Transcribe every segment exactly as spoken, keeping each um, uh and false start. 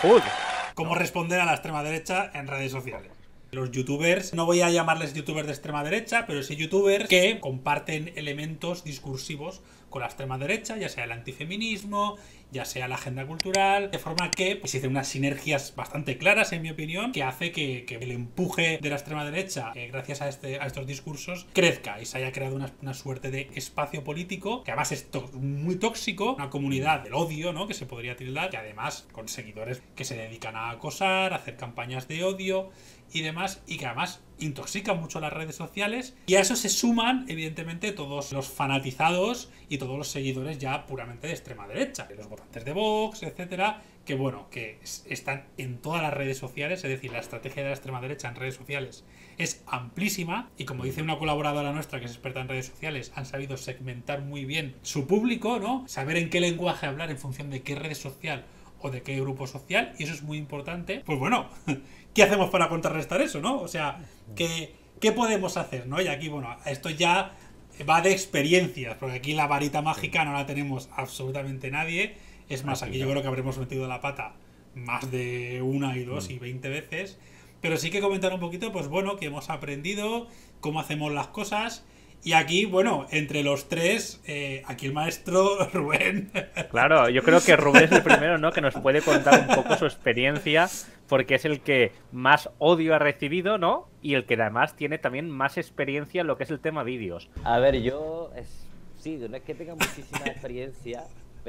Hood. Cómo responder a la extrema derecha en redes sociales. Los youtubers, no voy a llamarles youtubers de extrema derecha, pero sí youtubers que comparten elementos discursivos con la extrema derecha, ya sea el antifeminismo, ya sea la agenda cultural, de forma que pues, existen unas sinergias bastante claras, en mi opinión, que hace que, que el empuje de la extrema derecha, eh, gracias a, este, a estos discursos, crezca y se haya creado una, una suerte de espacio político, que además es to muy tóxico, una comunidad del odio, ¿no?, que se podría tildar, que además con seguidores que se dedican a acosar, a hacer campañas de odio y demás, y que además intoxican mucho las redes sociales, y a eso se suman evidentemente todos los fanatizados y todos los seguidores ya puramente de extrema derecha, los votantes de Vox, etcétera, que bueno, que están en todas las redes sociales, es decir, la estrategia de la extrema derecha en redes sociales es amplísima, y como dice una colaboradora nuestra que es experta en redes sociales, han sabido segmentar muy bien su público, ¿no?, saber en qué lenguaje hablar en función de qué red social o de qué grupo social, y eso es muy importante. Pues bueno, ¿qué hacemos para contrarrestar eso, no? O sea, ¿qué, qué podemos hacer, no? Y aquí, bueno, esto ya va de experiencias, porque aquí la varita mágica no la tenemos absolutamente nadie. Es más, aquí yo creo que habremos metido la pata más de una y dos y veinte veces. Pero sí que comentar un poquito, pues bueno, que hemos aprendido, cómo hacemos las cosas. Y aquí, bueno, entre los tres, eh, aquí el maestro Rubén. Claro, yo creo que Rubén es el primero, ¿no?, que nos puede contar un poco su experiencia, porque es el que más odio ha recibido, ¿no? Y el que además tiene también más experiencia en lo que es el tema vídeos. A ver, yo es, sí, no es que tenga muchísima experiencia,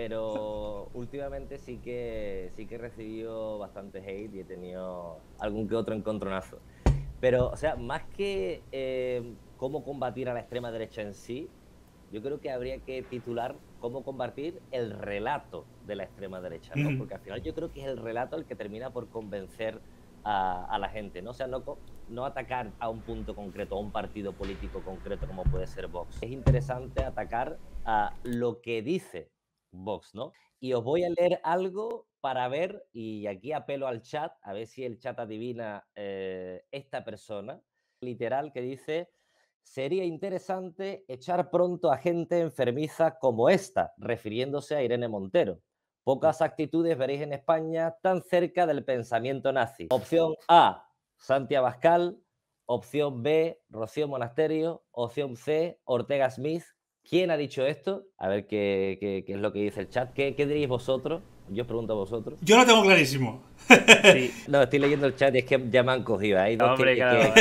pero últimamente sí que sí que he recibido bastante hate y he tenido algún que otro encontronazo. Pero, o sea, más que eh, cómo combatir a la extrema derecha en sí, yo creo que habría que titular cómo combatir el relato de la extrema derecha, ¿no? Porque al final yo creo que es el relato el que termina por convencer a, a la gente, ¿no? O sea, no, no atacar a un punto concreto, a un partido político concreto como puede ser Vox. Es interesante atacar a lo que dice Vox, ¿no? Y os voy a leer algo para ver, y aquí apelo al chat, a ver si el chat adivina eh, esta persona, literal, que dice: sería interesante echar pronto a gente enfermiza como esta, refiriéndose a Irene Montero. Pocas actitudes veréis en España tan cerca del pensamiento nazi. Opción A, Santi Abascal. Opción B, Rocío Monasterio. Opción C, Ortega Smith. ¿Quién ha dicho esto? A ver qué, qué, qué es lo que dice el chat. ¿Qué, qué diréis vosotros? Yo os pregunto a vosotros. Yo lo tengo clarísimo. Sí. No, estoy leyendo el chat y es que ya me han cogido. Hay dos Hombre, que, claro,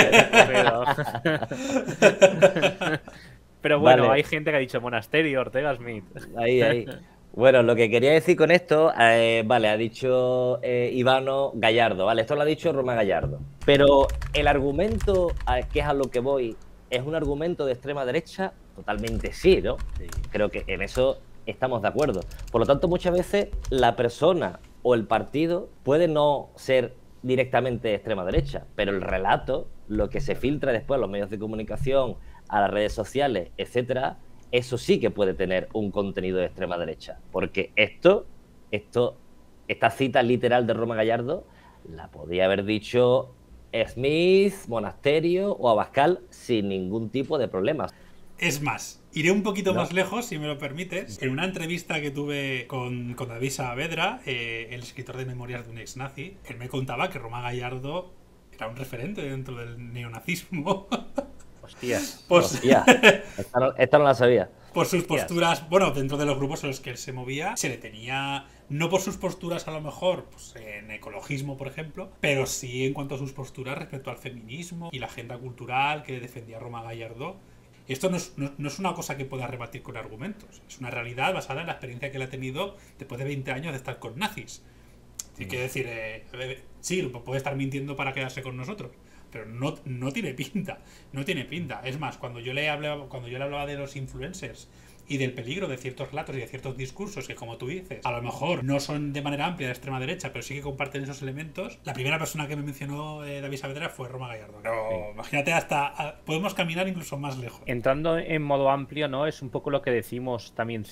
que... Pero bueno, vale. hay gente que ha dicho Monasterio, Ortega Smith. Ahí, ahí. Bueno, lo que quería decir con esto, eh, vale, ha dicho eh, Ivano Gallardo, vale, esto lo ha dicho Roma Gallardo. Pero el argumento, que es a lo que voy, ¿es un argumento de extrema derecha? Totalmente sí, ¿no? Sí. Creo que en eso estamos de acuerdo. Por lo tanto, muchas veces la persona o el partido puede no ser directamente de extrema derecha, pero el relato, lo que se filtra después a los medios de comunicación, a las redes sociales, etcétera, eso sí que puede tener un contenido de extrema derecha. Porque esto, esto, esta cita literal de Roma Gallardo la podía haber dicho Smith, Monasterio o Abascal sin ningún tipo de problemas. Es más, iré un poquito ¿No? más lejos, si me lo permites. En una entrevista que tuve con, con David Saavedra, eh, el escritor de Memorias de un ex nazi, él me contaba que Roma Gallardo era un referente dentro del neonazismo. Hostias. Pues, Hostia, esta no, esta no la sabía. Por sus posturas, bueno, dentro de los grupos en los que él se movía, se le tenía, no por sus posturas a lo mejor, pues en ecologismo, por ejemplo, pero sí en cuanto a sus posturas respecto al feminismo y la agenda cultural que defendía Roma Gallardo. Esto no es, no, no es una cosa que pueda rebatir con argumentos, es una realidad basada en la experiencia que él ha tenido después de veinte años de estar con nazis. Hay que decir, eh, sí, puede estar mintiendo para quedarse con nosotros, pero no, no tiene pinta, no tiene pinta. Es más, cuando yo le hablaba, cuando yo le hablaba de los influencers y del peligro de ciertos relatos y de ciertos discursos que, como tú dices, a lo mejor no son de manera amplia de extrema derecha, pero sí que comparten esos elementos, la primera persona que me mencionó eh, David Saavedra fue Roma Gallardo. Pero sí, imagínate, hasta a, podemos caminar incluso más lejos. Entrando en modo amplio, ¿no? Es un poco lo que decimos también siempre.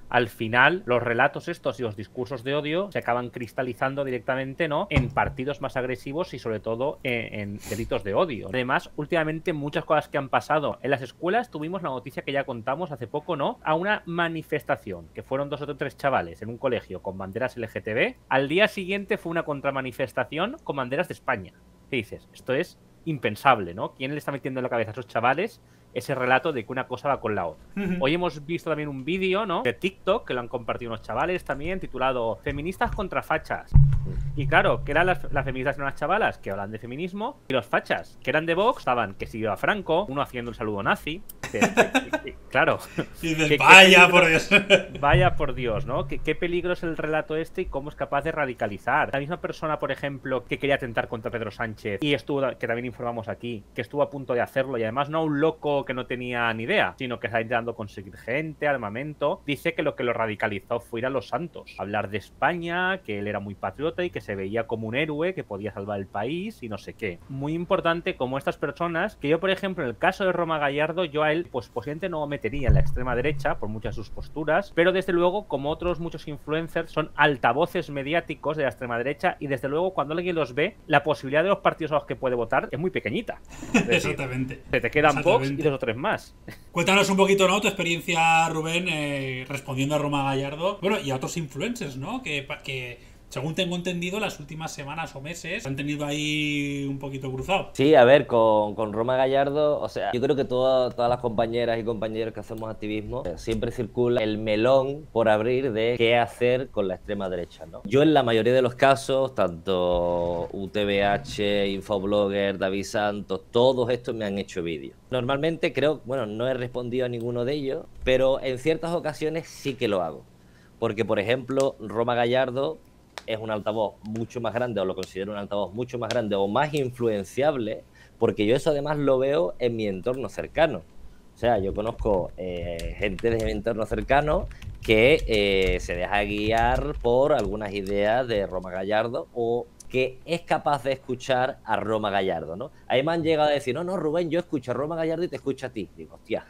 al final los relatos estos y los discursos de odio se acaban cristalizando directamente, ¿no?, en partidos más agresivos y sobre todo en, en delitos de odio. Además, últimamente muchas cosas que han pasado en las escuelas, tuvimos la noticia que ya contamos hace poco, ¿no?, a una manifestación que fueron dos o tres chavales en un colegio con banderas L G T B. Al día siguiente fue una contramanifestación con banderas de España. ¿Qué dices? Esto es impensable, ¿no? ¿Quién le está metiendo en la cabeza a esos chavales ese relato de que una cosa va con la otra? Hoy hemos visto también un vídeo, ¿no?, de TikTok que lo han compartido unos chavales también, titulado Feministas contra fachas. Y claro, que eran las, las feministas eran unas chavalas que hablan de feminismo, y los fachas, que eran de Vox, estaban que si iba Franco, uno haciendo el saludo nazi. Que, que, que, claro. Y dices, vaya por Dios. Vaya por Dios, ¿no? ¿Qué, qué peligro es el relato este y cómo es capaz de radicalizar? La misma persona, por ejemplo, que quería atentar contra Pedro Sánchez, y estuvo, que también informamos aquí, que estuvo a punto de hacerlo, y además no un loco que no tenía ni idea, sino que está intentando conseguir gente, armamento, dice que lo que lo radicalizó fue ir a los santos, hablar de España, que él era muy patriota y que se veía como un héroe, que podía salvar el país y no sé qué. Muy importante como estas personas, que yo, por ejemplo, en el caso de Roma Gallardo, yo a él, pues posiblemente no metería en la extrema derecha por muchas de sus posturas, pero desde luego, como otros muchos influencers, son altavoces mediáticos de la extrema derecha, y desde luego cuando alguien los ve, la posibilidad de los partidos a los que puede votar es muy pequeñita. Es decir, exactamente. Se te quedan Vox y dos o tres más. Cuéntanos un poquito, ¿no?, tu experiencia, Rubén, eh, respondiendo a Roma Gallardo, bueno, y a otros influencers, ¿no?, que, que según tengo entendido, las últimas semanas o meses han tenido ahí un poquito cruzado. Sí, a ver, con, con Roma Gallardo, o sea, yo creo que todo, todas las compañeras y compañeros que hacemos activismo, eh, siempre circula el melón por abrir de qué hacer con la extrema derecha, ¿no? Yo en la mayoría de los casos, tanto U T V H, Infoblogger, David Santos, todos estos me han hecho vídeos. Normalmente creo, bueno, no he respondido a ninguno de ellos, pero en ciertas ocasiones sí que lo hago. Porque, por ejemplo, Roma Gallardo es un altavoz mucho más grande, o lo considero un altavoz mucho más grande o más influenciable, porque yo eso además lo veo en mi entorno cercano. O sea, yo conozco eh, gente de mi entorno cercano que eh, se deja guiar por algunas ideas de Roma Gallardo, o que es capaz de escuchar a Roma Gallardo, ¿no? Ahí me han llegado a decir, no, no, Rubén, yo escucho a Roma Gallardo y te escucho a ti. Digo, hostia.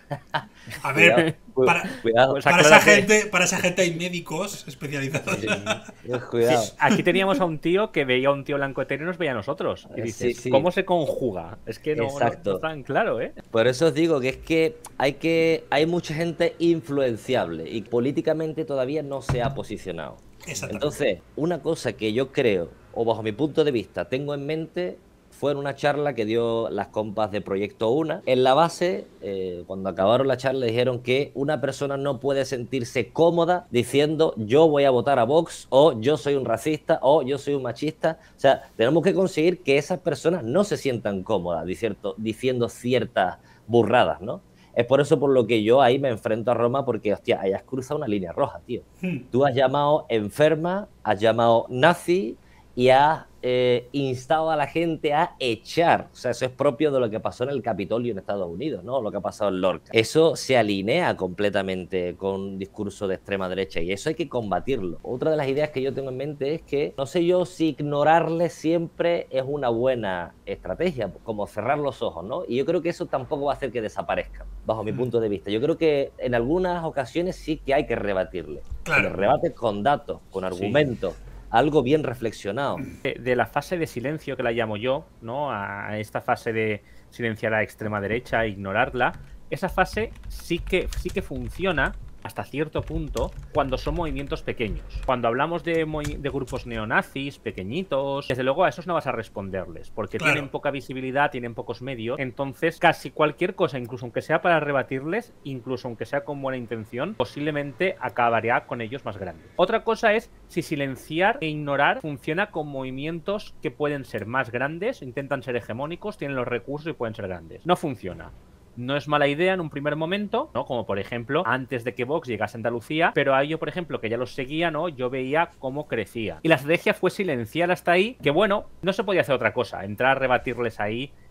A ver, cuidado, para, cuidado. Pues para, esa gente, para esa gente hay médicos especializados. Sí, cuidado. Sí, aquí teníamos a un tío que veía a un tío blanco hetero y nos veía a nosotros. Y dices, sí, sí. ¿cómo se conjuga? Es que no, no, no es tan claro, ¿eh? Por eso os digo que es que hay, que hay mucha gente influenciable y políticamente todavía no se ha posicionado. Entonces, una cosa que yo creo, o bajo mi punto de vista, tengo en mente, fue en una charla que dio las compas de Proyecto Una. En la base, eh, cuando acabaron la charla, dijeron que una persona no puede sentirse cómoda diciendo yo voy a votar a Vox, o yo soy un racista, o yo soy un machista. O sea, tenemos que conseguir que esas personas no se sientan cómodas diciendo, diciendo ciertas burradas, ¿no? Es por eso por lo que yo ahí me enfrento a Roma, porque, hostia, ahí has cruzado una línea roja, tío. Hmm. Tú has llamado enferma, has llamado nazi y has eh, instado a la gente a echar. O sea, eso es propio de lo que pasó en el Capitolio en Estados Unidos, ¿no? Lo que ha pasado en Lorca. Eso se alinea completamente con un discurso de extrema derecha y eso hay que combatirlo. Otra de las ideas que yo tengo en mente es que, no sé yo si ignorarle siempre es una buena estrategia, como cerrar los ojos, ¿no? Y yo creo que eso tampoco va a hacer que desaparezcan, bajo mi punto de vista. Yo creo que en algunas ocasiones sí que hay que rebatirle. Claro. Que le rebates con datos, con argumentos. Sí. Algo bien reflexionado. De, de la fase de silencio, que la llamo yo, ¿no? A esta fase de silenciar a la extrema derecha, ignorarla, esa fase sí que, sí que funciona hasta cierto punto cuando son movimientos pequeños. Cuando hablamos de, de grupos neonazis pequeñitos, desde luego a esos no vas a responderles, porque claro, tienen poca visibilidad, tienen pocos medios, entonces casi cualquier cosa, incluso aunque sea para rebatirles, incluso aunque sea con buena intención, posiblemente acabaría con ellos más grandes. Otra cosa es si silenciar e ignorar funciona con movimientos que pueden ser más grandes, intentan ser hegemónicos, tienen los recursos y pueden ser grandes. No funciona. No es mala idea en un primer momento, ¿no? Como por ejemplo, antes de que Vox llegase a Andalucía, pero a ello, por ejemplo, que ya los seguía, ¿no? Yo veía cómo crecía. Y la estrategia fue silenciar hasta ahí, que bueno, no se podía hacer otra cosa. Entrar a rebatirles ahí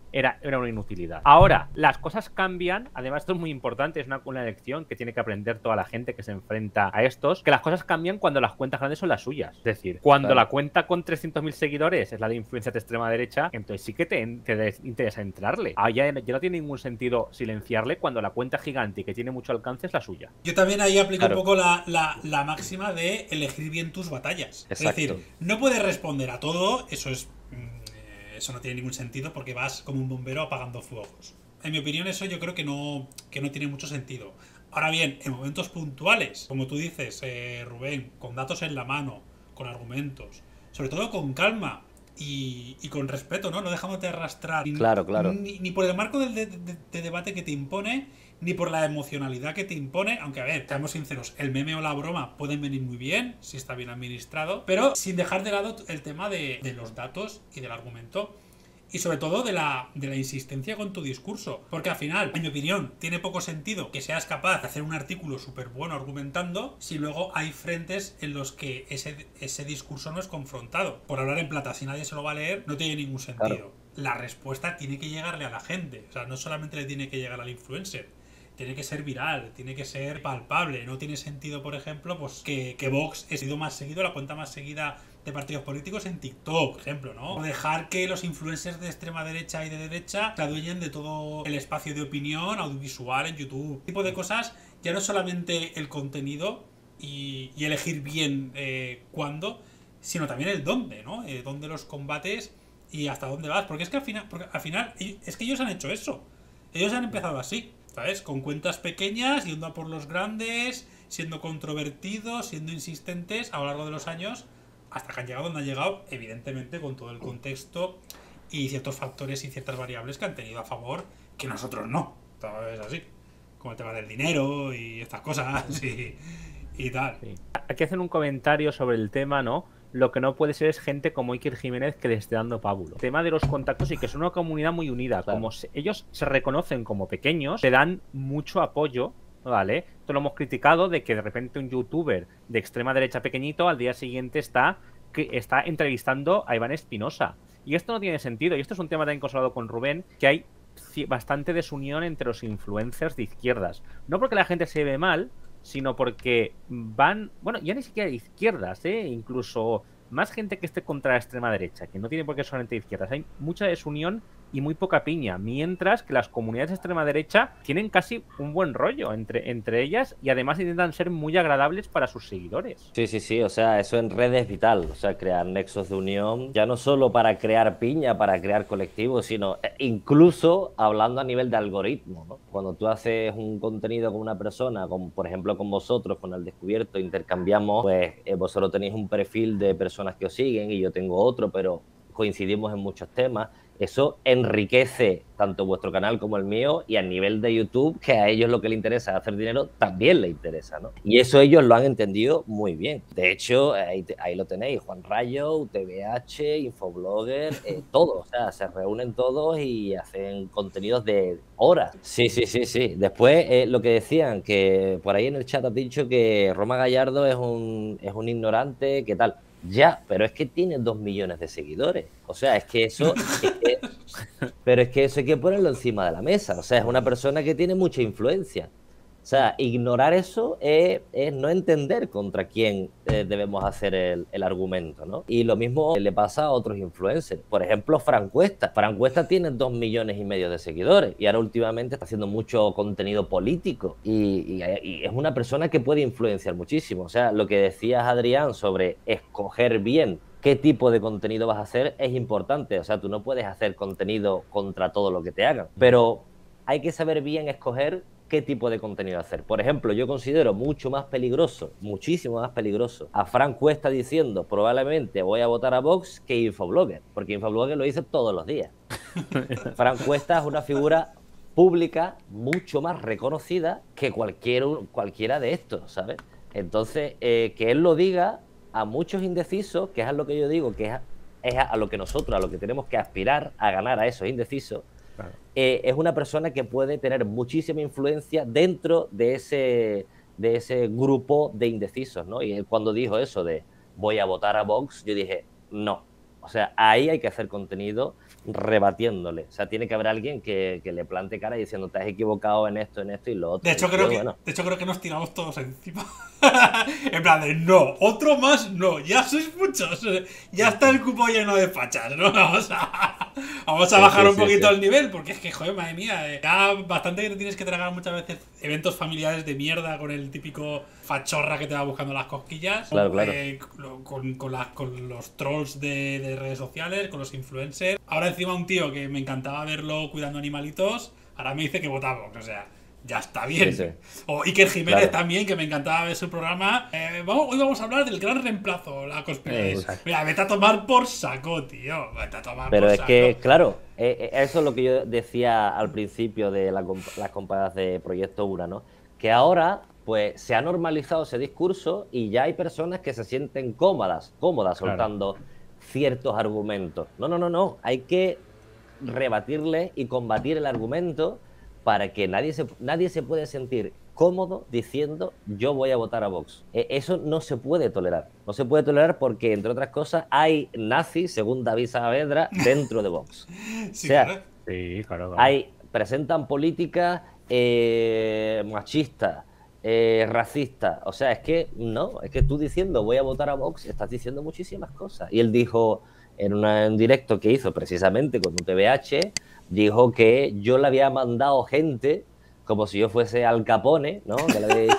era, era una inutilidad. Ahora, las cosas cambian, además esto es muy importante, es una, una lección que tiene que aprender toda la gente que se enfrenta a estos, que las cosas cambian cuando las cuentas grandes son las suyas. Es decir, cuando claro. la cuenta con trescientos mil seguidores es la de influencia de extrema derecha, entonces sí que te, te interesa entrarle. Ah, ya, ya no tiene ningún sentido silenciarle cuando la cuenta gigante y que tiene mucho alcance es la suya. Yo también ahí aplico claro. un poco la, la, la máxima de elegir bien tus batallas. Exacto. Es decir, no puedes responder a todo, eso es... Eso no tiene ningún sentido porque vas como un bombero apagando fuegos. En mi opinión, eso yo creo que no, que no tiene mucho sentido. Ahora bien, en momentos puntuales, como tú dices, eh, Rubén, con datos en la mano, con argumentos, sobre todo con calma y, y con respeto, ¿no? No dejándote arrastrar claro, claro. Ni, ni por el marco del de, de, de debate que te impone, ni por la emocionalidad que te impone, aunque a ver, seamos sinceros, el meme o la broma pueden venir muy bien, si está bien administrado, pero sin dejar de lado el tema de, de los datos y del argumento, y sobre todo de la, de la insistencia con tu discurso, porque al final, en mi opinión, tiene poco sentido que seas capaz de hacer un artículo súper bueno argumentando si luego hay frentes en los que ese, ese discurso no es confrontado. Por hablar en plata, si nadie se lo va a leer, no tiene ningún sentido. Claro. La respuesta tiene que llegarle a la gente, o sea, no solamente le tiene que llegar al influencer, tiene que ser viral, tiene que ser palpable. No tiene sentido, por ejemplo, pues que, que Vox ha sido más seguido, la cuenta más seguida de partidos políticos en TikTok, por ejemplo, ¿no? O dejar que los influencers de extrema derecha y de derecha se adueñen de todo el espacio de opinión audiovisual en YouTube. Este tipo de cosas, ya no solamente el contenido y, y elegir bien eh, cuándo, sino también el dónde, ¿no? Eh, dónde los combates y hasta dónde vas. Porque es que al final, porque al final es que ellos han hecho eso. Ellos han empezado así. ¿Sabes? Con cuentas pequeñas, yendo a por los grandes, siendo controvertidos, siendo insistentes a lo largo de los años, hasta que han llegado donde han llegado, evidentemente con todo el contexto y ciertos factores y ciertas variables que han tenido a favor que nosotros no. Todo es así. Como el tema del dinero y estas cosas y, y tal. Sí. Aquí hacen un comentario sobre el tema, ¿no? Lo que no puede ser es gente como Iker Jiménez que le esté dando pábulo. El tema de los contactos y que son una comunidad muy unida. Claro. Como se, ellos se reconocen como pequeños, te dan mucho apoyo, ¿vale? Esto lo hemos criticado de que de repente un youtuber de extrema derecha pequeñito al día siguiente está, que está entrevistando a Iván Espinosa. Y esto no tiene sentido. Y esto es un tema también consolado con Rubén, que hay bastante desunión entre los influencers de izquierdas. No porque la gente se ve mal, sino porque van, bueno, ya ni siquiera de izquierdas, ¿eh? Incluso más gente que esté contra la extrema derecha, que no tiene por qué solamente de izquierdas. Hay mucha desunión y muy poca piña, mientras que las comunidades de extrema derecha tienen casi un buen rollo entre, entre ellas y además intentan ser muy agradables para sus seguidores. Sí, sí, sí, o sea, eso en redes es vital, o sea, crear nexos de unión, ya no solo para crear piña, para crear colectivos, sino incluso hablando a nivel de algoritmo, ¿no? Cuando tú haces un contenido con una persona, como por ejemplo con vosotros, con El Descubierto, intercambiamos, pues eh, vosotros tenéis un perfil de personas que os siguen y yo tengo otro, pero coincidimos en muchos temas. Eso enriquece tanto vuestro canal como el mío, y a nivel de YouTube, que a ellos lo que les interesa es hacer dinero, también les interesa, ¿no? Y eso ellos lo han entendido muy bien. De hecho, ahí, ahí lo tenéis, Juan Rayo, U T V H, Infoblogger, eh, todo. O sea, se reúnen todos y hacen contenidos de horas. Sí, sí, sí, sí. Después, eh, lo que decían, que por ahí en el chat has dicho que Roma Gallardo es un, es un ignorante, ¿qué tal? Ya, pero es que tiene dos millones de seguidores. O sea, es que eso... Es que, pero es que eso hay que ponerlo encima de la mesa. O sea, es una persona que tiene mucha influencia. O sea, ignorar eso es, es no entender contra quién eh, debemos hacer el, el argumento, ¿no? Y lo mismo le pasa a otros influencers. Por ejemplo, Fran Cuesta. Fran Cuesta tiene dos millones y medio de seguidores y ahora últimamente está haciendo mucho contenido político y, y, y es una persona que puede influenciar muchísimo. O sea, lo que decías, Adrián, sobre escoger bien qué tipo de contenido vas a hacer es importante. O sea, tú no puedes hacer contenido contra todo lo que te hagan, pero hay que saber bien escoger qué tipo de contenido hacer. Por ejemplo, yo considero mucho más peligroso, muchísimo más peligroso, a Fran Cuesta diciendo probablemente voy a votar a Vox que Infoblogger, porque Infoblogger lo dice todos los días. Fran Cuesta es una figura pública mucho más reconocida que cualquier, cualquiera de estos, ¿sabes? Entonces, eh, que él lo diga a muchos indecisos, que es a lo que yo digo, que es a, es a lo que nosotros, a lo que tenemos que aspirar a ganar a esos indecisos. Claro. Eh, es una persona que puede tener muchísima influencia dentro de ese, de ese grupo de indecisos, ¿no? Y él cuando dijo eso de voy a votar a Vox, yo dije, no. O O sea, ahí hay que hacer contenido rebatiéndole. O sea, tiene que haber alguien que, que le plante cara diciendo, te has equivocado en esto, en esto y lo otro. De hecho, y creo yo, que, bueno, de hecho, creo que nos tiramos todos encima. En plan de, no, otro más, no, ya sois muchos. Ya está el cupo lleno de fachas, ¿no? Vamos a, vamos a Sí, bajar sí, un sí, poquito sí. el nivel, porque es que, joder, madre mía, eh, ya bastante que te tienes que tragar muchas veces eventos familiares de mierda con el típico fachorra que te va buscando las cosquillas. Claro, o, claro. eh, con, con, las- con los trolls de, de redes sociales, con los influencers. Ahora encima un tío que me encantaba verlo cuidando animalitos, ahora me dice que vota Vox, o sea, ya está bien. Sí, sí. O Iker Jiménez Claro. también, que me encantaba ver su programa. Eh, vamos, hoy vamos a hablar del gran reemplazo, la conspiración. Exacto. Mira, vete a tomar por saco, tío. Vete a tomar Pero por es saco. que, claro, eh, eh, eso es lo que yo decía al principio de la comp- las compañías de Proyecto Ura, ¿no? Que ahora, pues, se ha normalizado ese discurso y ya hay personas que se sienten cómodas, cómodas Claro. soltando ciertos argumentos. No, no, no, no. Hay que rebatirle y combatir el argumento para que nadie se, nadie se puede sentir cómodo diciendo yo voy a votar a Vox. Eh, Eso no se puede tolerar. No se puede tolerar porque, entre otras cosas, hay nazis, según David Saavedra, dentro de Vox. Sí, o sea, claro. Sí, claro, claro. hay, presentan políticas eh, machistas, eh, racistas. O sea, es que no, es que tú diciendo voy a votar a Vox, estás diciendo muchísimas cosas. Y él dijo en una- en un directo que hizo precisamente con U T V H, dijo que yo le había mandado gente como si yo fuese Al Capone, ¿no? Que le había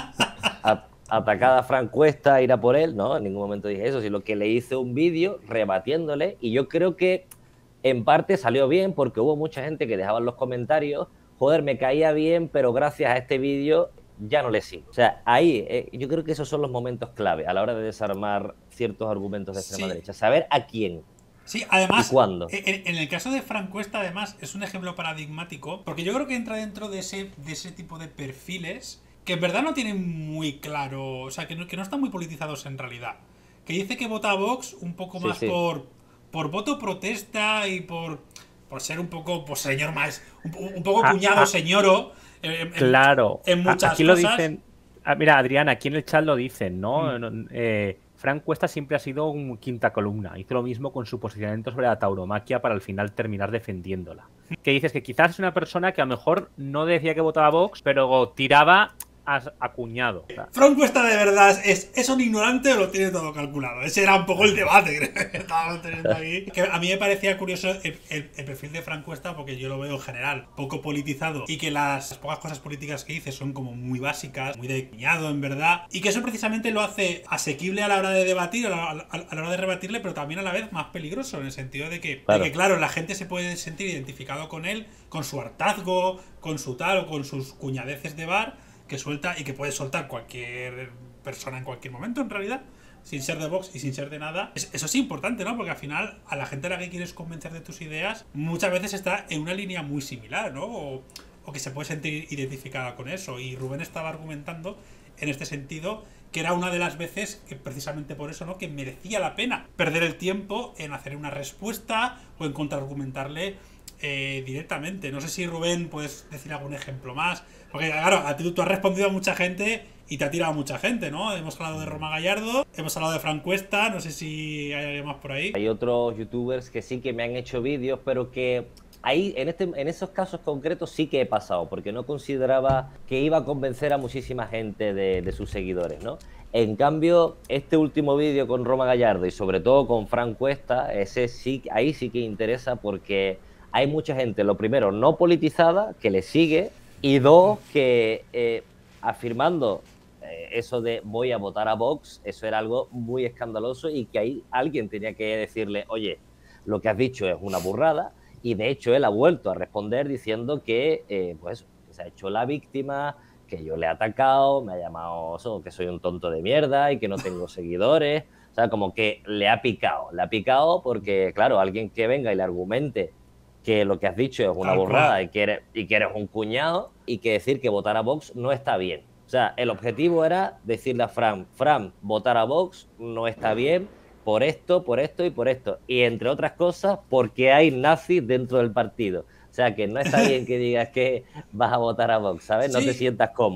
a- atacada a Frank Cuesta, ir a por él, no, en ningún momento dije eso, sino que le hice un vídeo rebatiéndole y yo creo que en parte salió bien porque hubo mucha gente que dejaba en los comentarios, joder, me caía bien, pero gracias a este vídeo ya no le sigo. O sea, ahí eh, yo creo que esos son los momentos clave a la hora de desarmar ciertos argumentos de extrema Sí. derecha, saber a quién. Sí, además, ¿Y cuándo? En, en el caso de Frank Cuesta, además, es un ejemplo paradigmático, porque yo creo que entra dentro de ese, de ese tipo de perfiles que en verdad no tienen muy claro, o sea, que no, que no están muy politizados en realidad. Que dice que vota a Vox un poco Sí, más sí. por, por voto protesta y por, por ser un poco, pues señor más, un, un poco Ah, cuñado ah. señoro. En, en- Claro. en A- muchas aquí lo cosas. dicen. Ah, mira, Adrián, aquí en el chat lo dicen, ¿no? Mm. No, eh, Frank Cuesta siempre ha sido un quinta columna. Hizo lo mismo con su posicionamiento sobre la tauromaquia para al final terminar defendiéndola. Que dices que quizás es una persona que a lo mejor no decía que votaba a Vox, pero tiraba a, a cuñado. O sea, Frank Cuesta de verdad es, es un ignorante o lo tiene todo calculado. Ese era un poco el debate creo, que estábamos teniendo aquí. Que a mí me parecía curioso el, el- el perfil de Frank Cuesta porque yo lo veo en general poco politizado y que las pocas cosas políticas que dice son como muy básicas, muy de cuñado en verdad, y que eso precisamente lo hace asequible a la hora de debatir, a la, a la- a la hora de rebatirle, pero también a la vez más peligroso en el sentido de que, de Claro. que, claro, la gente se puede sentir identificado con él, con su hartazgo, con su tal o con sus cuñadeces de bar que suelta y que puede soltar cualquier persona en cualquier momento, en realidad, sin ser de Vox y sin ser de nada. Es- Eso es importante, ¿no? Porque al final, a la gente a la que quieres convencer de tus ideas, muchas veces está en una línea muy similar, ¿no? O, o que se puede sentir identificada con eso. Y Rubén estaba argumentando en este sentido que era una de las veces que precisamente por eso, ¿no? Que merecía la pena perder el tiempo en hacer una respuesta o en contraargumentarle eh, directamente. No sé si Rubén puedes decir algún ejemplo más. Porque claro, a ti tú has respondido a mucha gente y te ha tirado a mucha gente, ¿no? Hemos hablado de Roma Gallardo, hemos hablado de Frank Cuesta, no sé si hay alguien más por ahí. Hay otros youtubers que sí que me han hecho vídeos, pero que ahí, en, este, en esos casos concretos sí que he pasado, porque no consideraba que iba a convencer a muchísima gente de, de sus seguidores, ¿no? En cambio, este último vídeo con Roma Gallardo y sobre todo con Frank Cuesta, ese sí, ahí sí que interesa porque hay mucha gente, lo primero, no politizada, que le sigue, y dos, que eh, afirmando eh, eso de voy a votar a Vox, eso era algo muy escandaloso y que ahí alguien tenía que decirle, oye, lo que has dicho es una burrada, y de hecho él ha vuelto a responder diciendo que, eh, pues, que se ha hecho la víctima, que yo le he atacado, me ha llamado eso, que soy un tonto de mierda y que no tengo seguidores, o sea, como que le ha picado, le ha picado porque, claro, alguien que venga y le argumente que lo que has dicho es una Tal borrada cual. y que, eres, y que eres un cuñado y que decir que votar a Vox no está bien. O sea, el objetivo era decirle a Fran, Fran, votar a Vox no está bien por esto, por esto y por esto. Y entre otras cosas, porque hay nazis dentro del partido. O sea, que no está bien que digas que vas a votar a Vox, ¿sabes? No Sí. te sientas cómodo.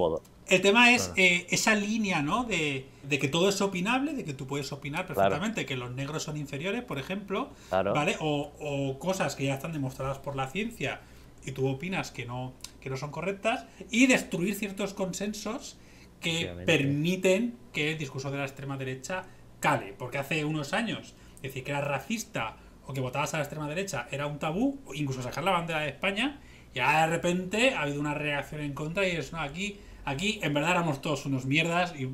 El tema es Claro. eh, esa línea, ¿no? De, de que todo es opinable, de que tú puedes opinar perfectamente que los negros son inferiores, por ejemplo, Claro. ¿vale? O, o cosas que ya están demostradas por la ciencia y tú opinas que no, que no son correctas, y destruir ciertos consensos que Efectivamente. permiten que el discurso de la extrema derecha cale. Porque hace unos años decir que era racista o que votabas a la extrema derecha era un tabú, o incluso sacar la bandera de España, y ahora de repente ha habido una reacción en contra y es, no, aquí, aquí en verdad éramos todos unos mierdas y,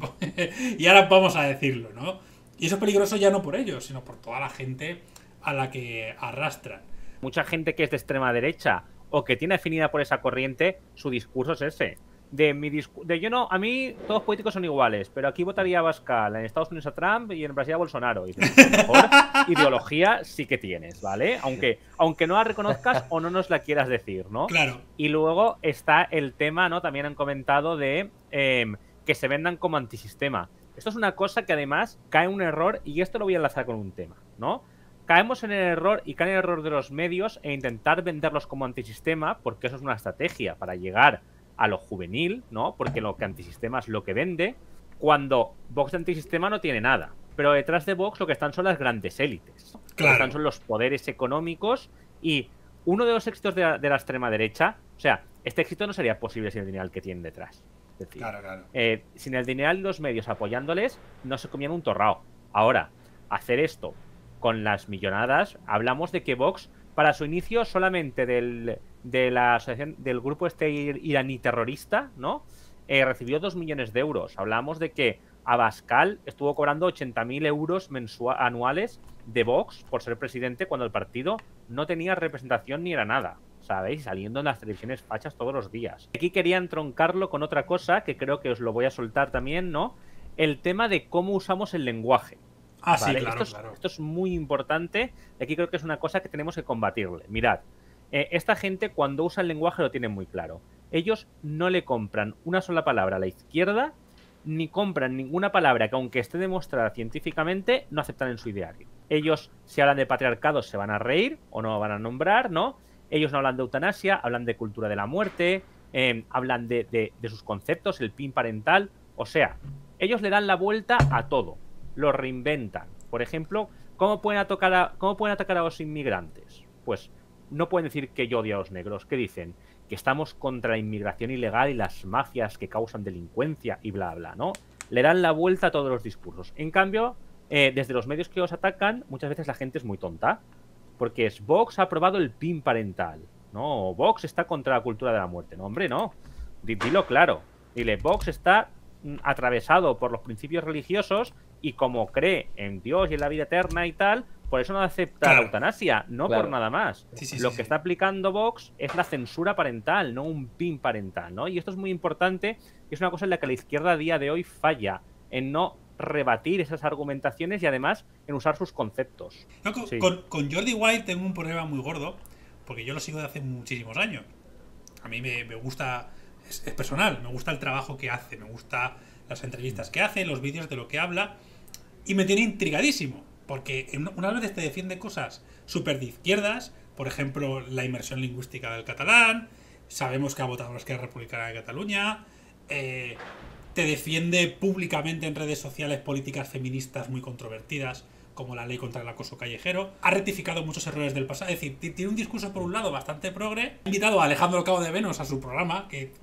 y ahora vamos a decirlo, ¿no? Y eso es peligroso ya no por ellos, sino por toda la gente a la que arrastran. Mucha gente que es de extrema derecha o que tiene afinidad por esa corriente, su discurso es ese. De mi discu de yo no, a mí todos los políticos son iguales, pero aquí votaría a Abascal, en Estados Unidos a Trump y en Brasil a Bolsonaro. Y dices, mejor ideología sí que tienes, ¿vale? Aunque, aunque no la reconozcas o no nos la quieras decir, ¿no? Claro. Y luego está el tema, ¿no? También han comentado de eh, que se vendan como antisistema. Esto es una cosa que además cae un error, y esto lo voy a enlazar con un tema, ¿no? Caemos en el error y cae en el error de los medios e intentar venderlos como antisistema, porque eso es una estrategia para llegar a lo juvenil, ¿no? Porque lo que antisistema es lo que vende, cuando Vox de antisistema no tiene nada. Pero detrás de Vox lo que están son las grandes élites. Lo que Claro. están son los poderes económicos, y uno de los éxitos de la, de la extrema derecha, o sea, este éxito no sería posible sin el dineral que tienen detrás. Es decir, Claro, claro. eh, sin el dineral y los medios apoyándoles, no se comían un torrao. Ahora, hacer esto con las millonadas, hablamos de que Vox, para su inicio, solamente del, de la asociación del grupo este iraní terrorista, ¿no? Eh, recibió dos millones de euros. Hablamos de que Abascal estuvo cobrando ochenta mil euros anuales de Vox por ser presidente cuando el partido no tenía representación ni era nada, ¿sabéis? Saliendo en las televisiones fachas todos los días. Aquí querían troncarlo con otra cosa que creo que os lo voy a soltar también, ¿no? El tema de cómo usamos el lenguaje. Ah, sí, ¿Vale? claro, esto, es, claro. esto es muy importante y aquí creo que es una cosa que tenemos que combatirle. Mirad, eh, esta gente cuando usa el lenguaje lo tiene muy claro. Ellos no le compran una sola palabra a la izquierda, ni compran ninguna palabra que, aunque esté demostrada científicamente, no aceptan en su ideario. Ellos, si hablan de patriarcado, se van a reír o no van a nombrar, ¿no? Ellos no hablan de eutanasia, hablan de cultura de la muerte, eh, hablan de, de, de sus conceptos, el P I N parental. O sea, ellos le dan la vuelta a todo. Lo reinventan. Por ejemplo, ¿cómo pueden atacar a, cómo pueden atacar a los inmigrantes? Pues no pueden decir que yo odio a los negros. ¿Qué dicen? Que estamos contra la inmigración ilegal y las mafias que causan delincuencia y bla, bla, ¿no? Le dan la vuelta a todos los discursos. En cambio, eh, desde los medios que os atacan, muchas veces la gente es muy tonta. Porque es Vox ha aprobado el P I N parental. No, Vox está contra la cultura de la muerte. No, hombre, no. Dilo claro. Dile, Vox está atravesado por los principios religiosos y como cree en Dios y en la vida eterna y tal, por eso no acepta Claro. la eutanasia, no Claro. por nada más. Sí, sí, Lo sí, que sí. está aplicando Vox es la censura parental, no un P I N parental, ¿no? Y esto es muy importante y es una cosa en la que la izquierda a día de hoy falla, en no rebatir esas argumentaciones y además en usar sus conceptos. No, con, Sí. con, con Jordi Wild tengo un problema muy gordo, porque yo lo sigo de hace muchísimos años. A mí me, me gusta, es, es personal, me gusta el trabajo que hace, me gusta las entrevistas que hace, los vídeos de lo que habla, y me tiene intrigadísimo, porque en- unas veces te defiende cosas súper de izquierdas, por ejemplo, la inmersión lingüística del catalán, sabemos que ha votado la Esquerra Republicana de Cataluña, eh, te defiende públicamente en redes sociales políticas feministas muy controvertidas, como la ley contra el acoso callejero. Ha rectificado muchos errores del pasado. Es decir, t- tiene un discurso por un lado bastante progre. Ha invitado a Alejandro Cabo de Venos a su programa, que...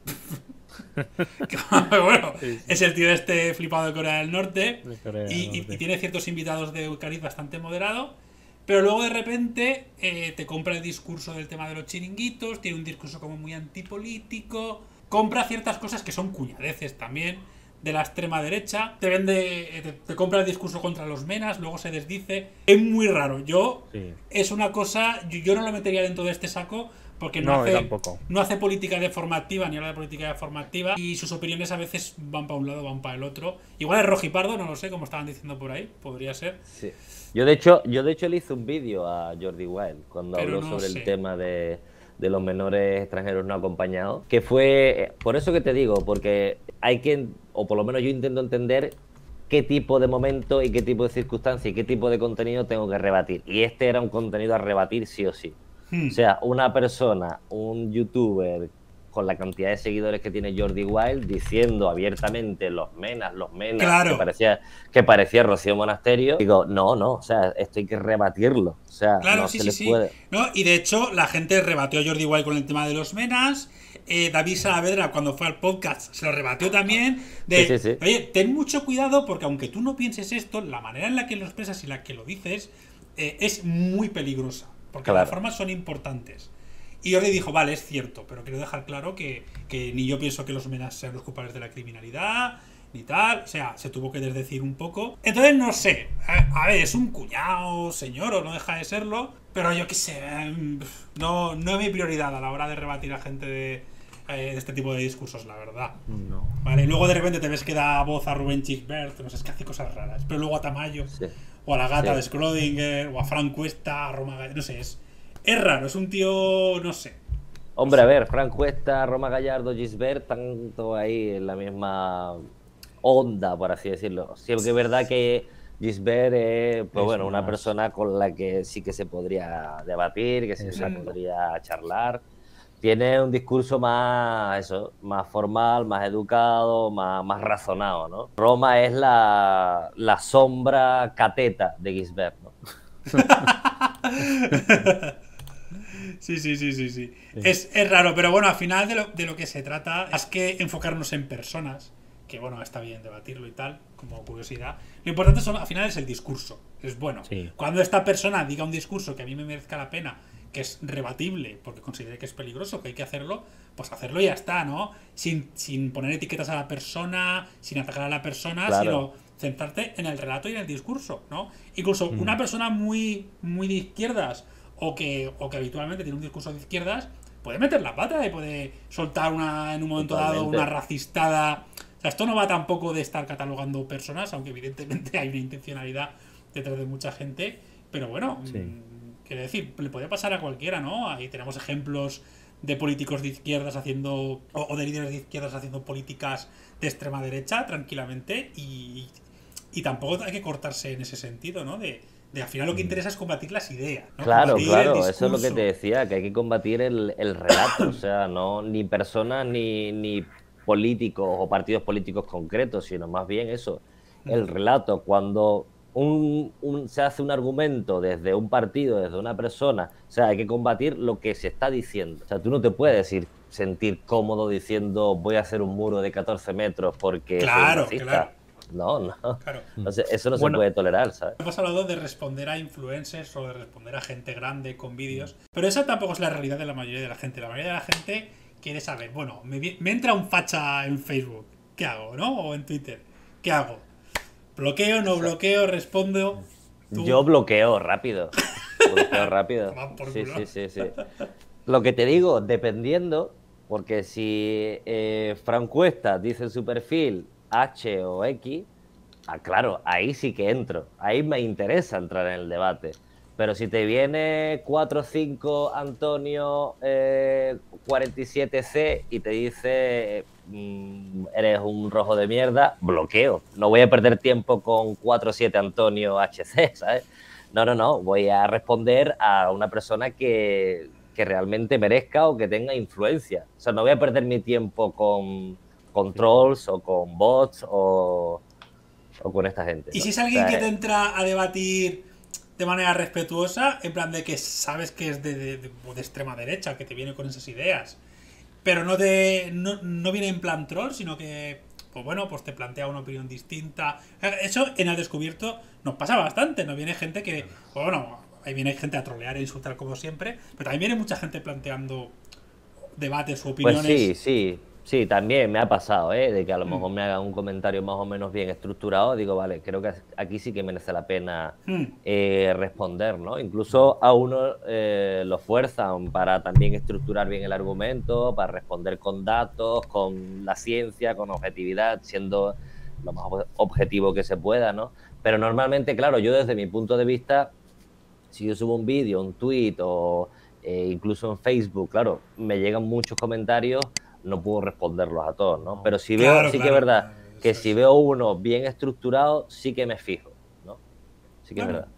que, bueno, Sí, sí. es el tío este flipado de Corea del Norte. De Corea del y, y- Norte. y tiene ciertos invitados de cariz bastante moderado. Pero luego de repente eh, te compra el discurso del tema de los chiringuitos, tiene un discurso como muy antipolítico, compra ciertas cosas que son cuñadeces también de la extrema derecha, te vende, eh, te, te compra el discurso contra los menas, luego se desdice. Es muy raro. Yo, Sí. es una cosa, yo, yo no lo metería dentro de este saco porque no, No, yo hace, tampoco. no hace política deformativa ni habla de política deformativa y sus opiniones a veces van para un lado, van para el otro. Igual es rojipardo, no lo sé, como estaban diciendo por ahí, podría ser. Sí. Yo de hecho, yo de hecho le hice un vídeo a Jordi Wild cuando Pero habló no sobre sé. el tema de, de los menores extranjeros no acompañados, que fue, por eso que te digo, porque hay que, o por lo menos yo intento entender qué tipo de momento y qué tipo de circunstancia y qué tipo de contenido tengo que rebatir. Y este era un contenido a rebatir sí o sí. Hmm. O sea, una persona, un youtuber con la cantidad de seguidores que tiene Jordi Wild, diciendo abiertamente los menas, los menas, Claro. que parecía, que parecía Rocío Monasterio. Digo, no, no, o sea, esto hay que rebatirlo. O sea, Claro, no sí, se sí, le sí. puede. ¿No? Y de hecho, la gente rebatió a Jordi Wild con el tema de los menas. Eh, David Saavedra, cuando fue al podcast, se lo rebatió también. De, Sí, sí, sí. oye, ten mucho cuidado porque aunque tú no pienses esto, la manera en la que lo expresas y la que lo dices eh, es muy peligrosa. Porque Claro. las formas son importantes. Y Jordi dijo, vale, es cierto, pero quiero dejar claro que, que ni yo pienso que los menas sean los culpables de la criminalidad, ni tal. O sea, se tuvo que desdecir un poco. Entonces, no sé. A, a ver, es un cuñado, señor, o no deja de serlo. Pero yo qué sé. em, No, no es mi prioridad a la hora de rebatir a gente de, eh, de este tipo de discursos, la verdad. No. Vale, y luego de repente te ves que da voz a Rubén Gisbert, no sé, es que hace cosas raras. Pero luego a Tamayo, Sí. o a la gata Sí. de Schrödinger, o a Frank Cuesta, a Roma Gallardo, no sé, es, es raro, es un tío, no sé. Hombre, a ver, Fran Cuesta, Roma Gallardo, Gisbert, tanto ahí en la misma onda, por así decirlo. Sí, que es verdad que Gisbert es, pues Es bueno, una más- persona con la que sí que se podría debatir, que sí que se Exacto. podría charlar. Tiene un discurso más, eso, más formal, más educado, más, más razonado, ¿no? Roma es la, la sombra cateta de Gisbert, ¿no? Sí, sí, sí, sí, sí. Es, es raro, pero bueno, al final de lo, de lo que se trata es que enfocarnos en personas, que bueno, está bien debatirlo y tal, como curiosidad. Lo importante son, al final es el discurso. Es bueno. Sí. Cuando esta persona diga un discurso que a mí me merezca la pena, que es rebatible, porque considere que es peligroso, que hay que hacerlo, pues hacerlo y ya está, ¿no? Sin, sin poner etiquetas a la persona, sin atacar a la persona, Claro. sino centrarte en el relato y en el discurso, ¿no? Incluso una persona muy, muy de izquierdas o que, o que habitualmente tiene un discurso de izquierdas puede meter la pata y puede soltar una en un momento dado Totalmente. una racistada. O sea, esto no va tampoco de estar catalogando personas, aunque evidentemente hay una intencionalidad detrás de mucha gente, pero bueno, Sí. mm, quiero decir, le puede pasar a cualquiera, ¿no? Ahí tenemos ejemplos de políticos de izquierdas haciendo, o, o de líderes de izquierdas haciendo políticas de extrema derecha tranquilamente y, y tampoco hay que cortarse en ese sentido, ¿no? De, de al final lo que interesa es combatir las ideas, ¿no? Claro, Combatir claro, el eso es lo que discurso. te decía, que hay que combatir el, el relato, o sea, no ni personas ni, ni políticos o partidos políticos concretos, sino más bien eso, el relato. Cuando un, un- se hace un argumento desde un partido, desde una persona, o sea, hay que combatir lo que se está diciendo. O sea, tú no te puedes decir, sentir cómodo diciendo voy a hacer un muro de catorce metros porque soy Claro, racista. claro. No, no. Claro. Entonces, eso no Bueno. se puede tolerar, ¿sabes? Hemos hablado de responder a influencers o de responder a gente grande con vídeos, pero esa tampoco es la realidad de la mayoría de la gente. La mayoría de la gente quiere saber, bueno, me, vi- me entra un facha en Facebook, ¿qué hago? ¿No? O en Twitter, ¿qué hago? ¿Bloqueo, no bloqueo, respondo? ¿Tú? Yo bloqueo rápido. Bloqueo rápido. Toma por Sí, culo. sí, sí, sí. Lo que te digo, dependiendo, porque si eh, Fran Cuesta dice en su perfil H o X, ah, claro, ahí sí que entro. Ahí me interesa entrar en el debate. Pero si te viene cuatro cinco Antonio eh, cuarenta y siete C y te dice mm, eres un rojo de mierda, bloqueo. No voy a perder tiempo con cuatro siete Antonio H C, ¿sabes? No, no, no. Voy a responder a una persona que, que realmente merezca o que tenga influencia. O sea, no voy a perder mi tiempo con, con trolls o con bots o, o con esta gente. Y ¿no? si es alguien O sea, que te entra a debatir de manera respetuosa, en plan de que sabes que es de, de- de- de extrema derecha, que te viene con esas ideas, pero no te no, no viene en plan troll, sino que, pues bueno, pues te plantea una opinión distinta. Eso en el descubierto nos pasa bastante, nos viene gente que, pues bueno, ahí viene gente a trolear e insultar como siempre, pero también viene mucha gente planteando debates o opiniones. Pues sí, sí, sí, también me ha pasado, ¿eh? De que a lo mejor me hagan un comentario más o menos bien estructurado, digo, vale, creo que aquí sí que merece la pena Mm. eh, responder, ¿no? Incluso a uno eh, lo fuerzan para también estructurar bien el argumento, para responder con datos, con la ciencia, con objetividad, siendo lo más ob- objetivo que se pueda, ¿no? Pero normalmente, claro, yo desde mi punto de vista, si yo subo un vídeo, un tweet o eh, incluso en Facebook, claro, me llegan muchos comentarios, no puedo responderlos a todos, ¿no? Pero si veo, Claro, sí que claro, es verdad, claro, que eso si es. veo uno bien estructurado, sí que me fijo, ¿no? Sí que es Claro. verdad.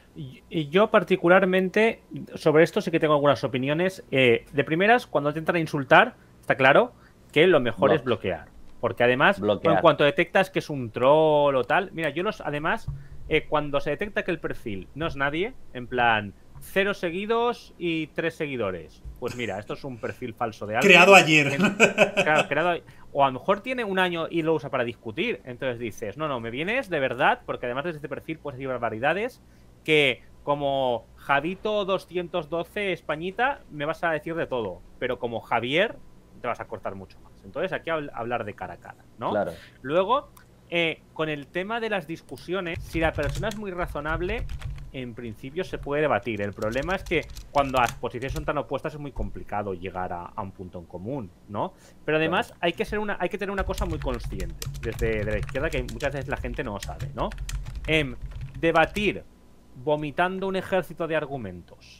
Y y yo particularmente, sobre esto sí que tengo algunas opiniones. Eh, de primeras, cuando te entran a insultar, está claro que lo mejor Block. es bloquear. Porque además, Bloquear. en cuanto detectas que es un troll o tal, mira, yo los, además, eh, cuando se detecta que el perfil no es nadie, en plan, cero seguidos y tres seguidores, pues mira, esto es un perfil falso de alguien. Creado ayer. En, claro, creado, o a lo mejor tiene un año y lo usa para discutir. Entonces dices, no, no, me vienes de verdad, porque además desde este perfil puedes decir barbaridades que como Javito doscientos doce Españita me vas a decir de todo, pero como Javier te vas a cortar mucho más. Entonces aquí a hablar de cara a cara, ¿no? Claro. Luego, eh, con el tema de las discusiones, si la persona es muy razonable, en principio se puede debatir. El problema es que cuando las posiciones son tan opuestas es muy complicado llegar a, a un punto en común, ¿no? Pero además hay que ser una, hay que tener una cosa muy consciente desde de la izquierda que muchas veces la gente no sabe, ¿no? Eh, debatir vomitando un ejército de argumentos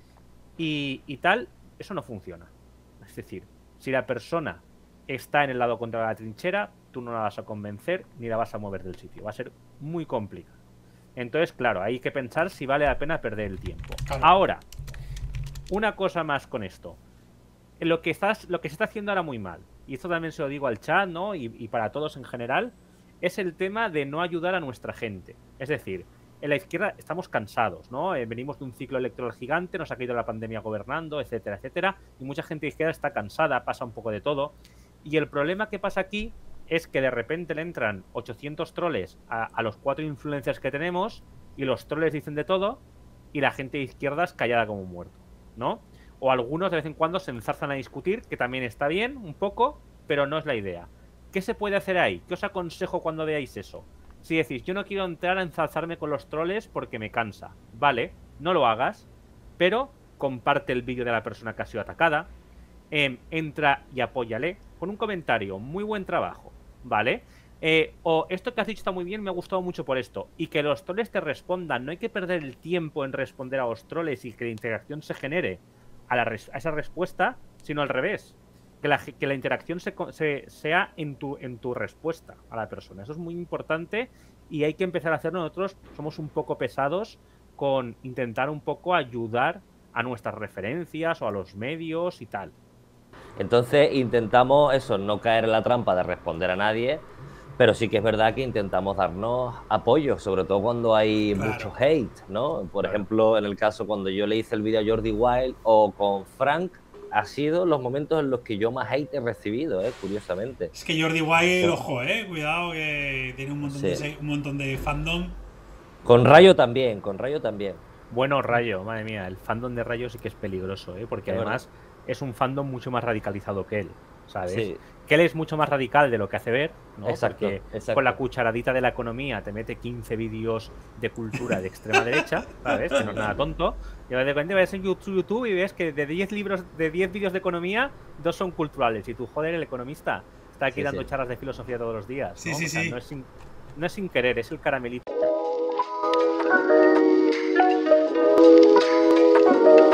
y, y tal, eso no funciona. Es decir, si la persona está en el lado contra la trinchera, tú no la vas a convencer ni la vas a mover del sitio. Va a ser muy complicado. Entonces, claro, hay que pensar si vale la pena perder el tiempo. Claro. Ahora, una cosa más con esto. Lo que, estás, lo que se está haciendo ahora muy mal, y esto también se lo digo al chat, ¿no? Y, y para todos en general, es el tema de no ayudar a nuestra gente. Es decir, en la izquierda estamos cansados, ¿no? Eh, venimos de un ciclo electoral gigante, nos ha caído la pandemia gobernando, etcétera, etcétera, y mucha gente de izquierda está cansada, pasa un poco de todo. Y el problema que pasa aquí es que de repente le entran ochocientos troles a, a los cuatro influencers que tenemos, y los troles dicen de todo, y la gente de izquierda es callada como un muerto, ¿no? O algunos de vez en cuando se enzarzan a discutir, que también está bien, un poco, pero no es la idea. ¿Qué se puede hacer ahí? ¿Qué os aconsejo cuando veáis eso? Si decís, yo no quiero entrar a enzarzarme con los troles porque me cansa. Vale, no lo hagas, pero comparte el vídeo de la persona que ha sido atacada, eh, entra y apóyale con un comentario, muy buen trabajo, ¿vale? Eh, o esto que has dicho está muy bien, me ha gustado mucho por esto. Y que los troles te respondan, no hay que perder el tiempo en responder a los troles y que la interacción se genere a, la res a esa respuesta, sino al revés. Que la, que la interacción se, se, sea en tu, en tu respuesta a la persona. Eso es muy importante y hay que empezar a hacerlo. Nosotros somos un poco pesados con intentar un poco ayudar a nuestras referencias o a los medios y tal. Entonces intentamos eso, no caer en la trampa de responder a nadie, pero sí que es verdad que intentamos darnos apoyo, sobre todo cuando hay Claro. mucho hate, ¿no? Por Claro. ejemplo, en el caso cuando yo le hice el vídeo a Jordi Wild o con Frank, ha sido los momentos en los que yo más hate he recibido, ¿eh? Curiosamente. Es que Jordi Wild, Sí. ojo, eh, cuidado que tiene un montón, Sí. de, un montón de fandom. Con Rayo también, con Rayo también. Bueno, Rayo, madre mía, el fandom de Rayo sí que es peligroso, ¿eh? Porque Es además es un fandom mucho más radicalizado que él, ¿sabes? Sí. Que él es mucho más radical de lo que hace ver, ¿no? Exacto, Porque exacto. con la cucharadita de la economía te mete quince vídeos de cultura de extrema derecha, ¿sabes? Que no es nada tonto. Y de repente ves en YouTube y ves que de diez libros, de diez vídeos de economía, dos son culturales. Y tú, joder, el economista está aquí Sí, dando sí. charlas de filosofía todos los días, ¿no? Sí, sí, O sea, sí. No es, sin, no es sin querer, es el caramelito.